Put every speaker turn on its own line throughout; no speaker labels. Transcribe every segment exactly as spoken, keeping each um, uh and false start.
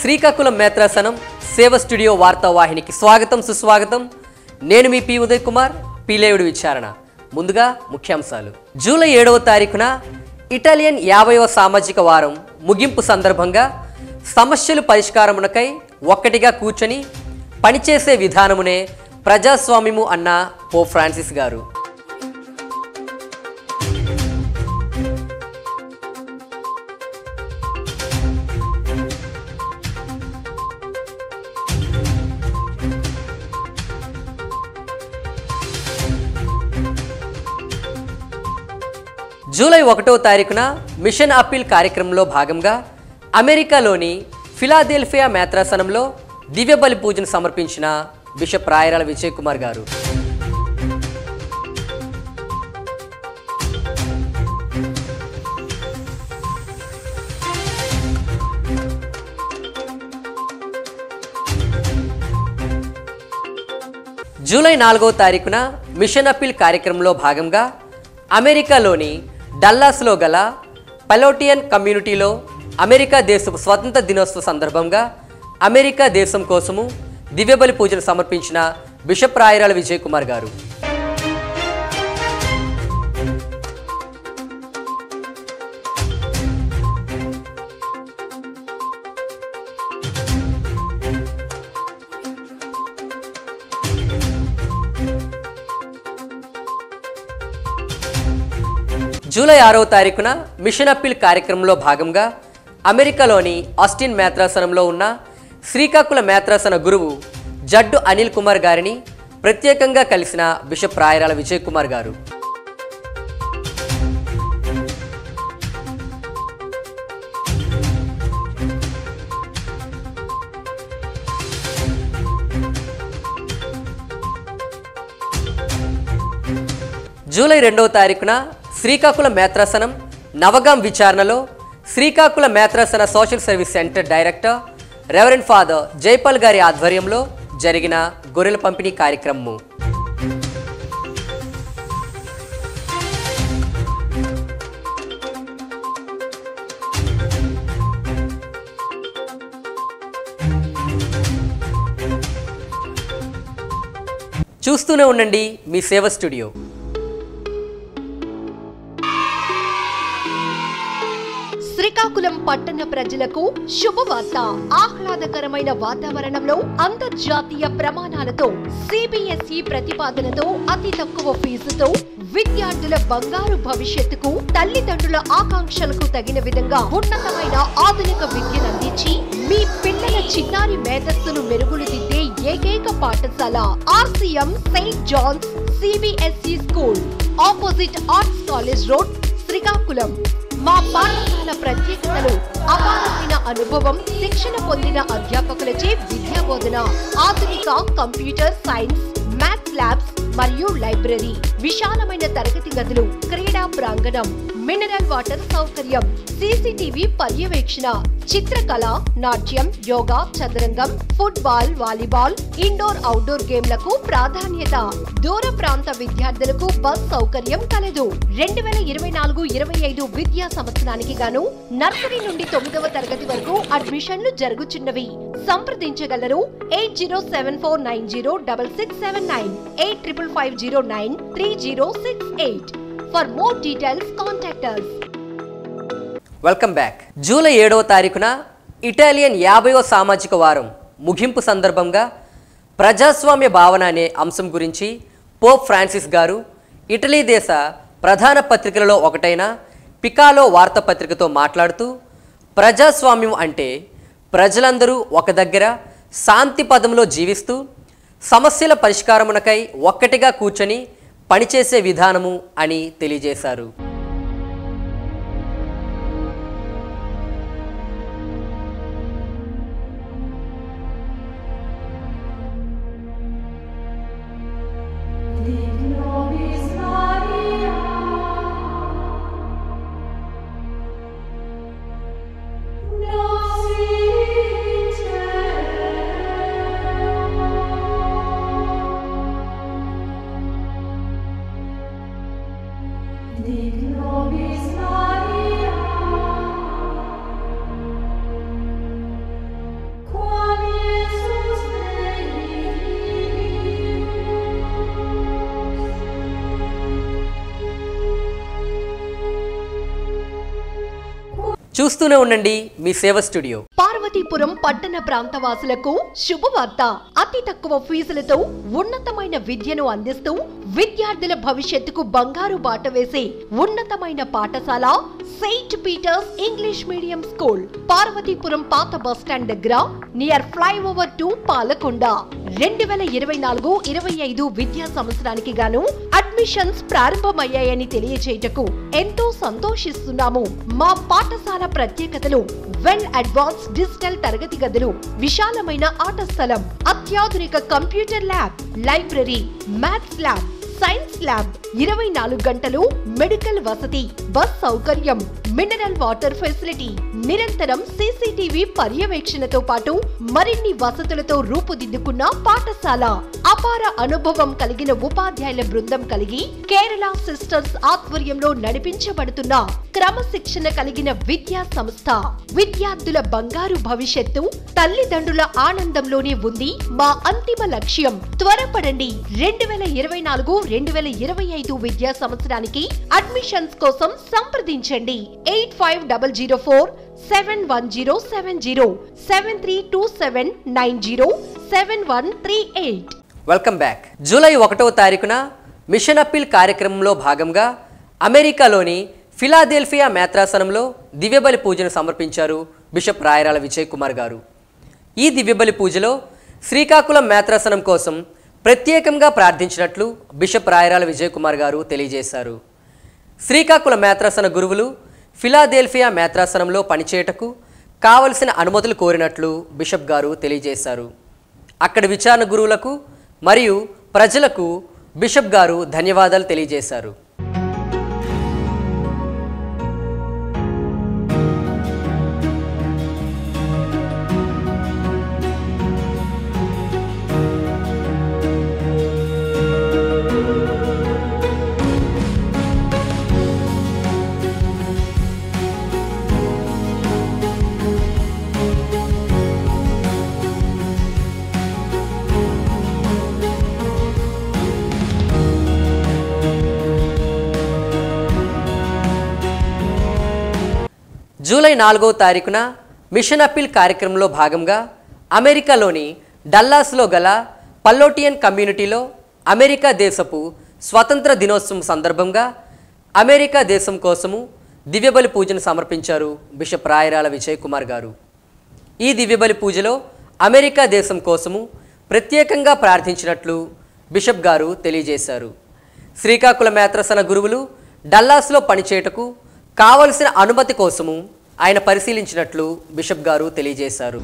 శ్రీకాకుళం మేత్రాసనం సేవ స్టూడియో వార్తావాహినికి స్వాగతం సుస్వాగతం. నేను మీ పి ఉదయ్ కుమార్, పీలేవుడి విచారణ. ముందుగా ముఖ్యాంశాలు. జూలై ఏడవ తారీఖున ఇటాలియన్ యాభైవ సామాజిక వారం ముగింపు సందర్భంగా సమస్యలు పరిష్కారమునకై ఒక్కటిగా కూర్చొని పనిచేసే విధానమునే ప్రజాస్వామ్యము అన్న పోప్ ఫ్రాన్సిస్ గారు. జూలై ఒకటో తారీఖున మిషన్ అప్పీల్ కార్యక్రమంలో భాగంగా అమెరికాలోని ఫిలాడెల్ఫియా మేత్రాసనంలో దివ్య బలి పూజను సమర్పించిన బిషప్ రాయరాల విజయ్ కుమార్ గారు. జూలై నాలుగో తారీఖున మిషన్ అప్పీల్ కార్యక్రమంలో భాగంగా అమెరికాలోని డల్లాస్లో గల పలోటియన్ కమ్యూనిటీలో అమెరికా దేశపు స్వతంత్ర దినోత్సవ సందర్భంగా అమెరికా దేశం కోసము దివ్యబలి పూజను సమర్పించిన బిషప్ రాయరాల విజయ్ కుమార్ గారు. జూలై ఆరవ తారీఖున మిషన్ అప్పీల్ కార్యక్రమంలో భాగంగా అమెరికాలోని ఆస్టిన్ మేత్రాసనంలో ఉన్న శ్రీకాకుళ మేత్రాసన గురువు జడ్డు అనిల్ కుమార్ గారిని ప్రత్యేకంగా కలిసిన బిషప్ రాయరాల విజయ్ కుమార్ గారు. జూలై రెండవ తారీఖున శ్రీకాకుళం మేత్రాసనం నవగాం విచారణలో శ్రీకాకుళం మేత్రాసన social service center director reverend father Jaipal గారి ఆధ్వర్యంలో జరిగిన గొర్రెల పంపిణీ కార్యక్రమము. చూస్తూనే ఉండండి మీ సేవ స్టూడియో.
శ్రీకాకుళం పట్టణ ప్రజలకు శుభవార్త. ఆహ్లాదకరమైన వాతావరణంలో అంతర్జాతీయ ప్రమాణాలతో సిబిఎస్ఈ ప్రతిపాదనతో అతి తక్కువ ఫీజుతో విద్యార్థుల బంగారు భవిష్యత్తుకు తల్లిదండ్రుల ఆకాంక్షలకు తగిన విధంగా ఉన్నతమైన ఆధునిక విద్యను అందించి మీ పిల్లల చిన్నారి మేధస్సును మెరుగులు దిద్దే ఏకైక పాఠశాల RCM saint John's CBSE school, opposite arts college road, Srikakulam. మా పాఠశాల ప్రత్యేకతలు అపారమైన అనుభవం, శిక్షణ పొందిన అధ్యాపకులచే విద్యా బోధన, ఆధునిక కంప్యూటర్ సైన్స్, మ్యాథ్స్ ల్యాబ్స్ మరియు లైబ్రరీ, విశాలమైన తరగతి గదులు, క్రీడా ప్రాంగణం, మినరల్ వాటర్ సౌకర్యం, సీసీటీవీ పర్యవేక్షణ, చిత్రకళ, నాట్యం, యోగా, చదరంగం, ఫుట్బాల్, వాలీబాల్, ఇండోర్ అవుట్డోర్ గేమ్లకు ప్రాధాన్యత. దూర ప్రాంత విద్యార్థులకు బస్ సౌకర్యం కలదు. రెండు వేల ఇరవై నాలుగు ఇరవై ఐదు విద్యా సంవత్సరానికి గాను నర్సరీ నుండి తొమ్మిదవ తరగతి వరకు అడ్మిషన్లు జరుగుచున్నవి. సంప్రదించగలరు eight zero seven four nine zero double six seven nine eight triple five zero nine three zero six eight. For more details contact us.
Welcome back. July ఏడవ తారీఖున ఇటాలియన్ యాభైవ సామాజిక వారం ముగింపు సందర్భంగా ప్రజాస్వామ్య భావన అనే అంశం గురించి పోప్ ఫ్రాన్సిస్ గారు ఇటలీ దేశ ప్రధాన పత్రికలలో ఒకటైన పికాలో వార్తాపత్రికతో మాట్లాడుతూ, ప్రజాస్వామ్యం అంటే ప్రజలందరూ ఒక దగ్గర శాంతి పదంలో జీవిస్తూ సమస్యల పరిష్కారమునకై ఒక్కటిగా కూర్చొని పనిచేసే విధానము అని తెలియజేశారు. చూస్తూనే ఉండండి మీ సేవ స్టూడియో.
పార్వతీపురం పట్టణ ప్రాంతవాసులకు శుభవార్త. అతి తక్కువ ఫీజులతో ఉన్నతమైన విద్యను అందిస్తూ విద్యార్థుల భవిష్యత్తుకు బంగారు బాట వేసే ఉన్నతమైన పాఠశాల saint Peter's English medium school, Parvathipuram పాత బస్టాండ్ దగ్గర నియర్ ఫ్లైఓవర్ టు పాలకొండ. రెండు వేల ఇరవై నాలుగు ఇరవై ఐదు విద్యా సంవత్సరానికి గాను అడ్మిషన్స్ ప్రారంభమయ్యాయని తెలియచేయటకు ఎంతో సంతోషిస్తున్నాము. మా పాఠశాల ప్రత్యేకతలు: వెల్ అడ్వాన్స్ డిజిటల్ తరగతి గదులు, విశాలమైన ఆట స్థలం, అత్యాధునిక computer lab, library, maths lab, science lab, ఇరవై నాలుగు గంటలు మెడికల్ వసతి, బస్ సౌకర్యం, మినరల్ వాటర్ ఫెసిలిటీ, నిరంతరం సీసీటీవీ పర్యవేక్షణతో పాటు మరిన్ని వసతులతో రూపుదిద్దుకున్న పాఠశాల. అపార అనుభవం కలిగిన ఉపాధ్యాయుల బృందం కలిగి కేరళ సిస్టర్స్ ఆధ్వర్యంలో నడిపించబడుతున్న క్రమశిక్షణ కలిగిన విద్యా సంస్థ. విద్యార్థుల బంగారు భవిష్యత్తు తల్లిదండ్రుల ఆనందంలోనే ఉంది మా అంతిమ లక్ష్యం. త్వరపడండి. రెండు వేల ఇరవై నాలుగు రెండు వేల ఇరవై ఐదు విద్యా సంవత్సరానికి అడ్మిషన్స్ కోసం సంప్రదించండి. Eight five double zero four seven one zero seven zero seven three two seven nine zero seven one three eight.
Welcome back. July ఒకటవ తారీఖున మిషన్ అప్పీల్ కార్యక్రమంలో భాగంగా అమెరికాలోని ఫిలాడెల్ఫియా మేత్రాసనంలో దివ్యబలి పూజను సమర్పించారు బిషప్ రాయరాల విజయ్ కుమార్ గారు. ఈ దివ్యబలి పూజలో శ్రీకాకుళం మేత్రాసనం కోసం ప్రత్యేకంగా ప్రార్థించినట్లు బిషప్ రాయరాల విజయ్ కుమార్ గారు తెలియజేశారు. శ్రీకాకుళం మేత్రాసన గురువులు ఫిలాడెల్ఫియా మేత్రాసనంలో పనిచేయటకు కావలసిన అనుమతులు కోరినట్లు బిషప్ గారు తెలియజేశారు. అక్కడి విచారణ గురువులకు మరియు ప్రజలకు బిషప్ గారు ధన్యవాదాలు తెలియజేశారు. జూలై నాలుగవ తారీఖున మిషన్ అప్పీల్ కార్యక్రమంలో భాగంగా అమెరికాలోని డల్లాస్లో గల పల్లోటియన్ కమ్యూనిటీలో అమెరికా దేశపు స్వతంత్ర దినోత్సవం సందర్భంగా అమెరికా దేశం కోసము దివ్యబలి పూజను సమర్పించారు బిషప్ రాయరాల విజయ్ కుమార్ గారు. ఈ దివ్యబలి పూజలో అమెరికా దేశం కోసము ప్రత్యేకంగా ప్రార్థించినట్లు బిషప్ గారు తెలియజేశారు. శ్రీకాకుళం మేత్రాసన గురువులు డల్లాస్లో పనిచేయటకు కావలసిన అనుమతి కోసము ఆయన పరిశీలించినట్లు బిషప్ గారు తెలియజేశారు.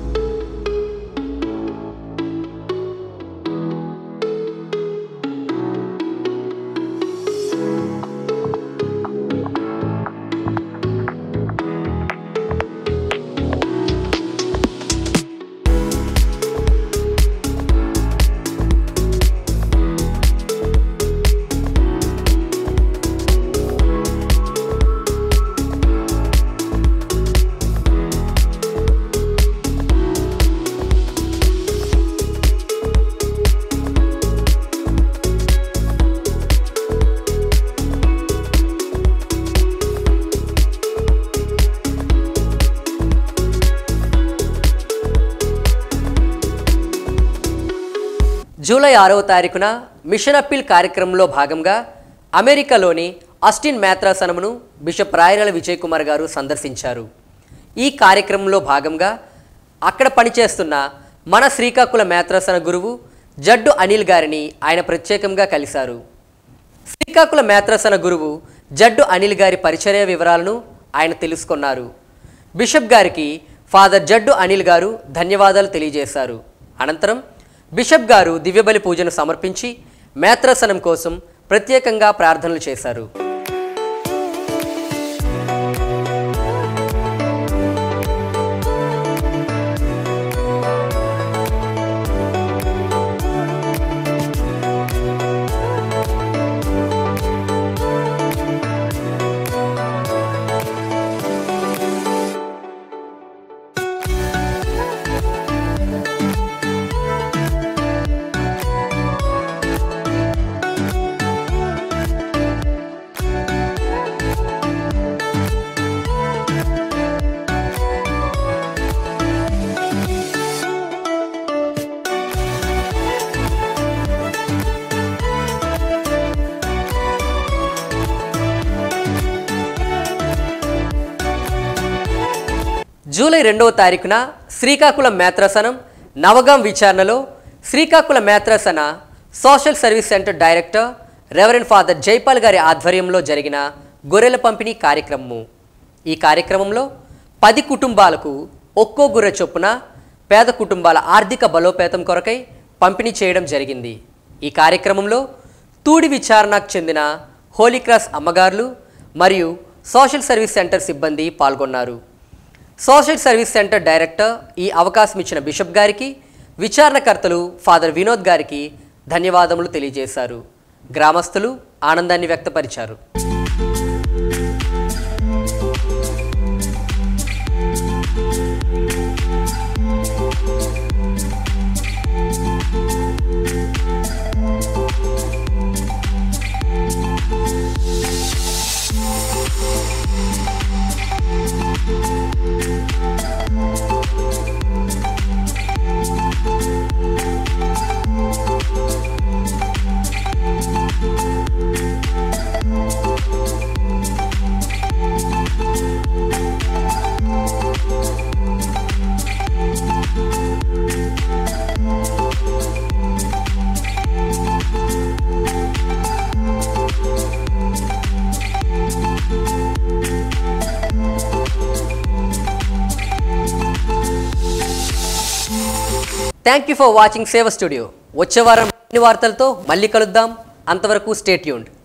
జూలై ఆరవ తారీఖున మిషన్ అప్పీల్ కార్యక్రమంలో భాగంగా అమెరికాలోని ఆస్టిన్ మేత్రాసనమును బిషప్ రాయరాల విజయ్ కుమార్ గారు సందర్శించారు. ఈ కార్యక్రమంలో భాగంగా అక్కడ పనిచేస్తున్న మన శ్రీకాకుళం మేత్రాసన గురువు జడ్డు అనిల్ గారిని ఆయన ప్రత్యేకంగా కలిశారు. శ్రీకాకుళం మేత్రాసన గురువు జడ్డు అనిల్ గారి పరిచర్య వివరాలను ఆయన తెలుసుకున్నారు. బిషప్ గారికి ఫాదర్ జడ్డు అనిల్ గారు ధన్యవాదాలు తెలియజేశారు. అనంతరం బిషప్ గారు దివ్యబలి పూజను సమర్పించి మేత్రాసనం కోసం ప్రత్యేకంగా ప్రార్థనలు చేశారు. జూలై రెండవ తారీఖున శ్రీకాకుళం మేత్రాసనం నవగాం విచారణలో శ్రీకాకుళం మేత్రాసన social service center director reverend father Jaipal గారి ఆధ్వర్యంలో జరిగిన గొర్రెల పంపిణీ కార్యక్రమము. ఈ కార్యక్రమంలో పది కుటుంబాలకు ఒక్కో గొర్రె చొప్పున పేద కుటుంబాల ఆర్థిక బలోపేతం కొరకై పంపిణీ చేయడం జరిగింది. ఈ కార్యక్రమంలో తూడి విచారణకు చెందిన హోలీ క్రాస్ అమ్మగారులు మరియు సోషల్ సర్వీస్ సెంటర్ సిబ్బంది పాల్గొన్నారు. సోషల్ సర్వీస్ సెంటర్ డైరెక్టర్ ఈ అవకాశం ఇచ్చిన బిషప్ గారికి, విచారణకర్తలు ఫాదర్ వినోద్ గారికి ధన్యవాదములు తెలియజేశారు. గ్రామస్తులు ఆనందాన్ని వ్యక్తపరిచారు. Thank you for watching Seva studio. వచ్చే వారం అన్ని వార్తలతో మళ్ళీ కలుద్దాం. అంతవరకు స్టే ట్యూన్డ్.